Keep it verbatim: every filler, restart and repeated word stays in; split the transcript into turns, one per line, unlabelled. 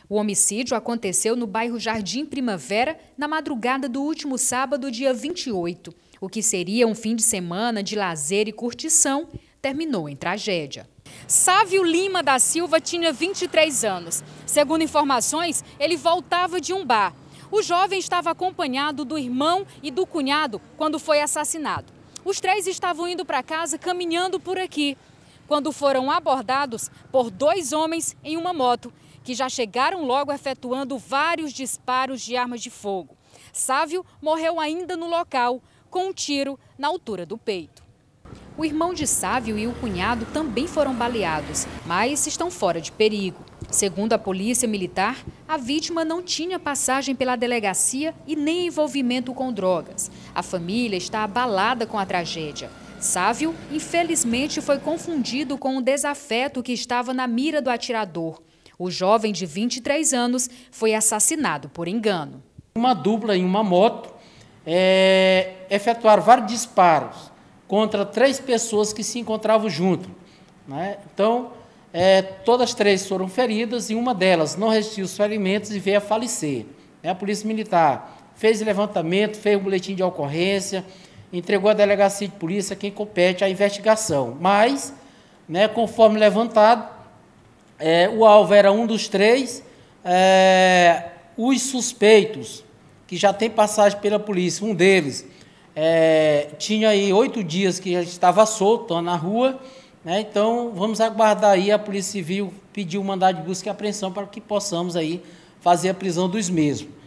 O homicídio aconteceu no bairro Jardim Primavera, na madrugada do último sábado, dia vinte e oito. O que seria um fim de semana de lazer e curtição terminou em tragédia. Sávio Lima da Silva tinha vinte e três anos. Segundo informações, ele voltava de um bar. O jovem estava acompanhado do irmão e do cunhado quando foi assassinado. Os três estavam indo para casa caminhando por aqui, quando foram abordados por dois homens em uma moto, que já chegaram logo efetuando vários disparos de armas de fogo. Sávio morreu ainda no local, com um tiro na altura do peito. O irmão de Sávio e o cunhado também foram baleados, mas estão fora de perigo. Segundo a Polícia Militar, a vítima não tinha passagem pela delegacia e nem envolvimento com drogas. A família está abalada com a tragédia. Sávio, infelizmente, foi confundido com um desafeto que estava na mira do atirador. O jovem de vinte e três anos foi assassinado por engano.
Uma dupla em uma moto é, efetuaram vários disparos contra três pessoas que se encontravam junto, né? Então, é, todas três foram feridas e uma delas não resistiu aos ferimentos e veio a falecer. A Polícia Militar fez levantamento, fez um boletim de ocorrência, entregou à delegacia de polícia quem compete à investigação. Mas, né, conforme levantado, é, o alvo era um dos três, é, os suspeitos, que já tem passagem pela polícia, um deles é, tinha aí oito dias que já estava solto na rua, né, então vamos aguardar aí a Polícia Civil pedir o mandado de busca e apreensão para que possamos aí fazer a prisão dos mesmos.